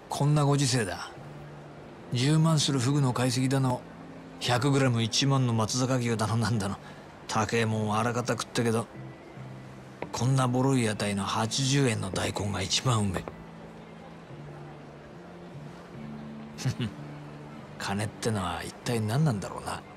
こんなご時世だ。10万するフグの解析だの、100グラム1万の松坂牛だのなんだの、高えもんはあらかた食ったけど、こんなボロい屋台の80円の大根が一番うめえ。金ってのは一体何なんだろうな。